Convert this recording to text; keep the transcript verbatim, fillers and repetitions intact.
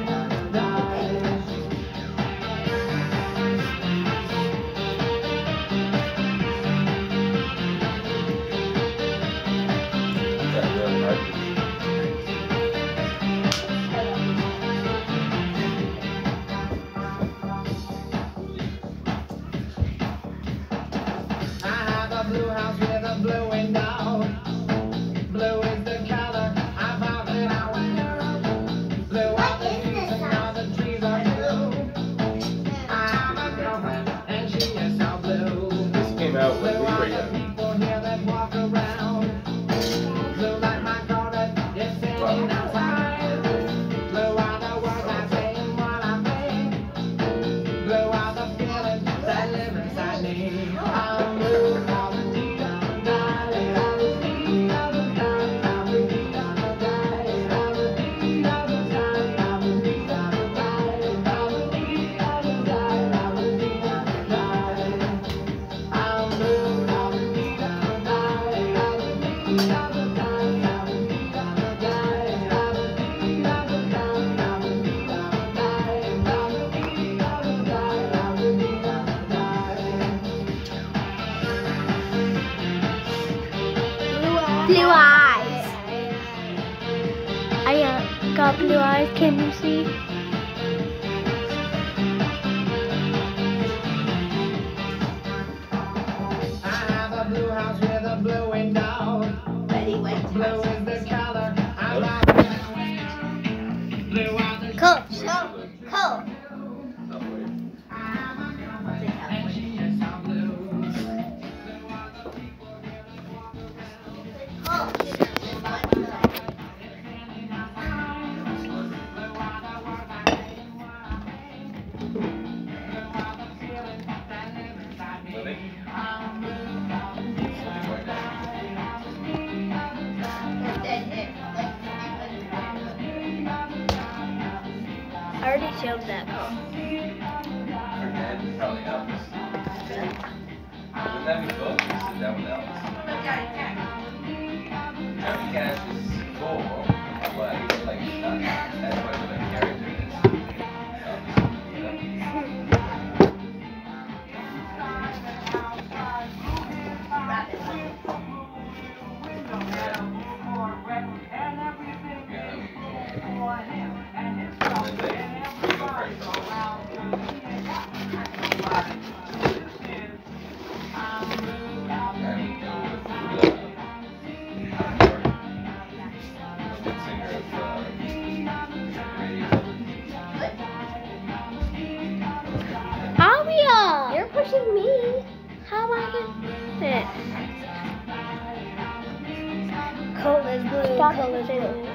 Blue house with a blue window. Blue is the color I thought that I would know. Blue are the trees and all the trees are blue. I have a girlfriend and she is so blue. This came out when we Blue were are the young. people here that walk around. Blue like my Corvette is sitting outside. Blue are the words I say and what I think. Blue are the feelings that live inside me. I'm blue. Blue eyes. I uh, got blue eyes. Can you see? I have a blue house with a blue window. Blue is the color I love. Blue are the Cool. Cool. Cool. and she is so blue. I already showed that. Fernand probably Elvis. Wouldn't that be both? Is that one Elvis? Johnny Cash is cool, but he's like not as much of a character as Elvis. You know? Aria, you're pushing me. How am I gonna fit? Cold is blue. Cold is blue.